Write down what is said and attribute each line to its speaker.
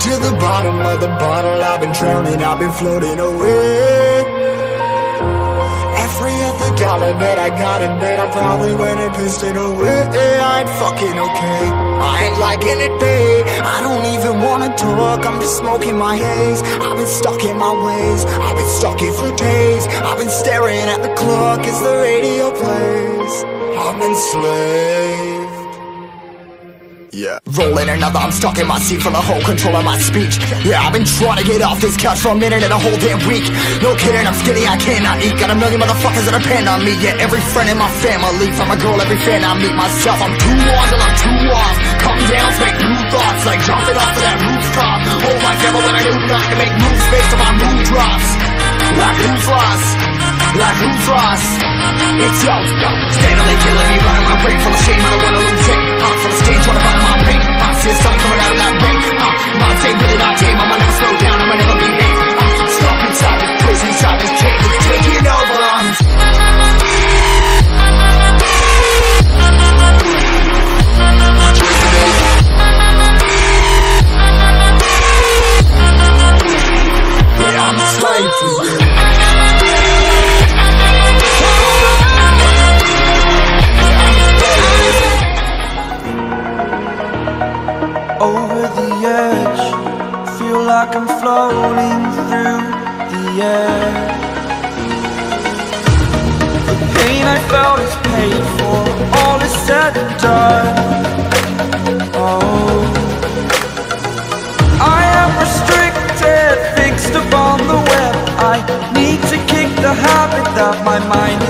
Speaker 1: to the bottom of the bottle, I've been drowning, I've been floating away. Every other dollar that I got in bed, I probably went and pissed it away. I ain't fucking okay, I ain't liking it, babe. I don't even wanna talk, I'm just smoking my haze. I've been stuck in my ways, I've been stuck here for days. I've been staring at the clock as the radio plays. I'm enslaved. Yeah. Rolling another, I'm stuck in my seat for the whole control of my speech. Yeah, I've been trying to get off this couch for a minute and a whole damn week. No kidding, I'm skinny, I cannot eat. Got a million motherfuckers that depend on me. Yeah, every friend in my family, from a girl, every fan I meet myself. I'm too on till I'm too off. Come down, make new thoughts, like jumping off of that rooftop. Hold my devil when I do not to make moves based on my mood drops. Like who's lost? Like who's lost? It's yo, steadily killing me, running my brain full of shame. I don't wanna lose it. Full of stage, wanna find my pain. I see the sun coming out of that rain. My day really not tame. I'ma never slow down, I'ma never be late. Stuck inside this prison, inside this cage, it's taking over. Yeah, I'm a slave for you.
Speaker 2: Over the edge, feel like I'm floating through the air. The pain I felt is paid for, all is said and done. Oh, I am restricted, fixed upon the web. I need to kick the habit that my mind